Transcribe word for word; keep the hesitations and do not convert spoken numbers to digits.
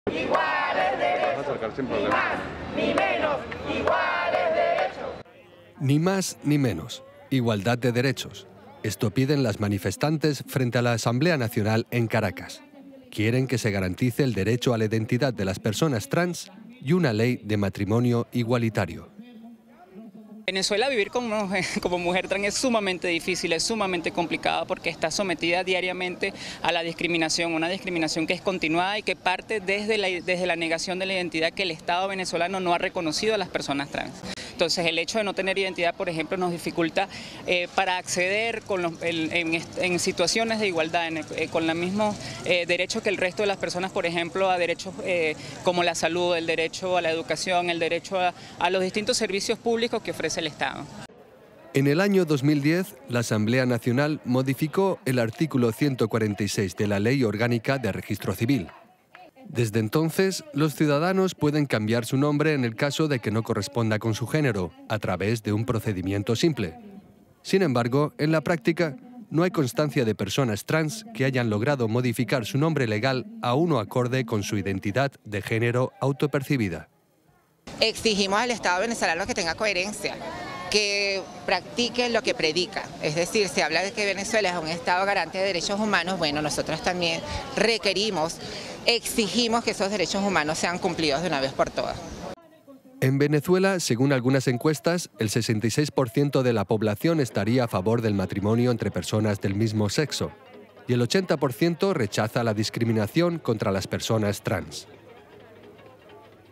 Iguales derechos, ni más ni menos, iguales derechos. Ni más ni menos, igualdad de derechos. Esto piden las manifestantes frente a la Asamblea Nacional en Caracas. Quieren que se garantice el derecho a la identidad de las personas trans y una ley de matrimonio igualitario. Venezuela vivir como, como mujer trans es sumamente difícil, es sumamente complicado porque está sometida diariamente a la discriminación, una discriminación que es continuada y que parte desde la, desde la negación de la identidad que el Estado venezolano no ha reconocido a las personas trans. Entonces el hecho de no tener identidad, por ejemplo, nos dificulta eh, para acceder con los, el, en, en situaciones de igualdad, en, eh, con los mismos eh, derechos que el resto de las personas, por ejemplo, a derechos eh, como la salud, el derecho a la educación, el derecho a, a los distintos servicios públicos que ofrece el Estado. En el año dos mil diez, la Asamblea Nacional modificó el artículo ciento cuarenta y seis de la Ley Orgánica de Registro Civil. Desde entonces, los ciudadanos pueden cambiar su nombre en el caso de que no corresponda con su género, a través de un procedimiento simple. Sin embargo, en la práctica, no hay constancia de personas trans que hayan logrado modificar su nombre legal a uno acorde con su identidad de género autopercibida. Exigimos al Estado venezolano que tenga coherencia, que practique lo que predica. Es decir, se habla de que Venezuela es un Estado garante de derechos humanos. Bueno, nosotros también requerimos, exigimos que esos derechos humanos sean cumplidos de una vez por todas. En Venezuela, según algunas encuestas, el sesenta y seis por ciento de la población estaría a favor del matrimonio entre personas del mismo sexo y el ochenta por ciento rechaza la discriminación contra las personas trans.